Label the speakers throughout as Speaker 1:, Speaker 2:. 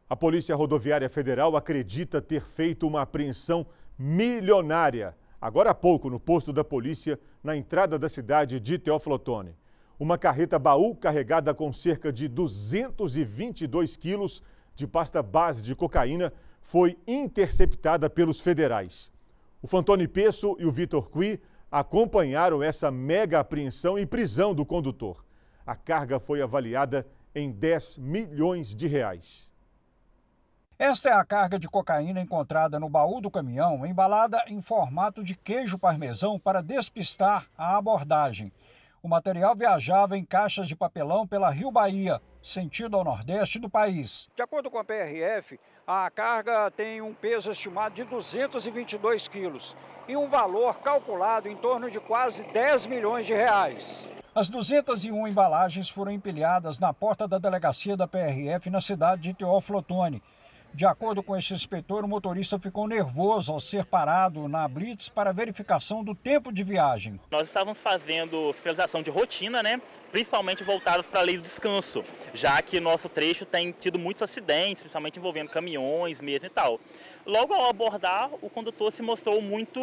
Speaker 1: A Polícia Rodoviária Federal acredita ter feito uma apreensão milionária, agora há pouco, no posto da polícia, na entrada da cidade de Teófilo Otoni. Uma carreta-baú carregada com cerca de 222 quilos de pasta base de cocaína foi interceptada pelos federais. O Fantoni Pesso e o Vitor Cui acompanharam essa mega apreensão e prisão do condutor. A carga foi avaliada em 10 milhões de reais.
Speaker 2: Esta é a carga de cocaína encontrada no baú do caminhão, embalada em formato de queijo parmesão para despistar a abordagem. O material viajava em caixas de papelão pela Rio Bahia, sentido ao nordeste do país.
Speaker 3: De acordo com a PRF, a carga tem um peso estimado de 222 quilos e um valor calculado em torno de quase 10 milhões de reais.
Speaker 2: As 201 embalagens foram empilhadas na porta da delegacia da PRF na cidade de Teófilo Otoni. De acordo com esse inspetor, o motorista ficou nervoso ao ser parado na blitz para verificação do tempo de viagem.
Speaker 4: Nós estávamos fazendo fiscalização de rotina, principalmente voltadas para a lei do descanso, já que nosso trecho tem tido muitos acidentes, principalmente envolvendo caminhões mesmo e tal. Logo ao abordar, o condutor se mostrou muito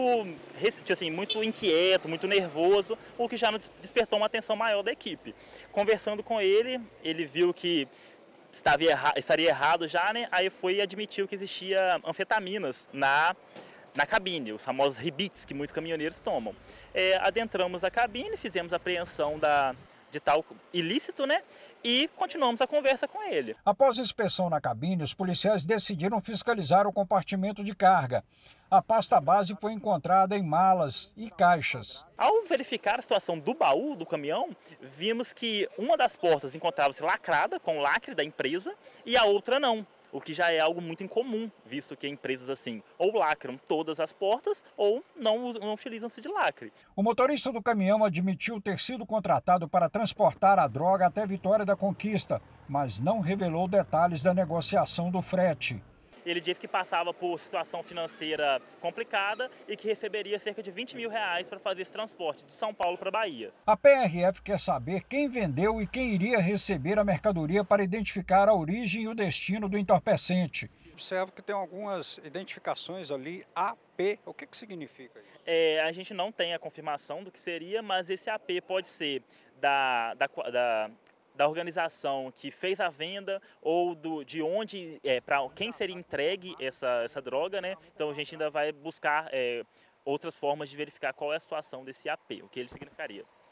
Speaker 4: inquieto, muito nervoso, o que já nos despertou uma atenção maior da equipe. Conversando com ele, ele viu que estaria errado já, Aí foi e admitiu que existia anfetaminas na cabine, os famosos ribites que muitos caminhoneiros tomam. Adentramos a cabine, fizemos a apreensão de tal ilícito, e continuamos a conversa com ele.
Speaker 2: Após a inspeção na cabine, os policiais decidiram fiscalizar o compartimento de carga. A pasta base foi encontrada em malas e caixas.
Speaker 4: Ao verificar a situação do baú do caminhão, vimos que uma das portas encontrava-se lacrada, com o lacre da empresa, e a outra não. O que já é algo muito incomum, visto que empresas assim ou lacram todas as portas ou não utilizam-se de lacre.
Speaker 2: O motorista do caminhão admitiu ter sido contratado para transportar a droga até Vitória da Conquista, mas não revelou detalhes da negociação do frete.
Speaker 4: Ele disse que passava por situação financeira complicada e que receberia cerca de 20 mil reais para fazer esse transporte de São Paulo para Bahia.
Speaker 2: A PRF quer saber quem vendeu e quem iria receber a mercadoria para identificar a origem e o destino do entorpecente.
Speaker 3: Observo que tem algumas identificações ali, AP, o que significa isso?
Speaker 4: A gente não tem a confirmação do que seria, mas esse AP pode ser da organização que fez a venda ou de onde, para quem seria entregue essa droga, Então a gente ainda vai buscar outras formas de verificar qual é a situação desse AP, o que ele significaria.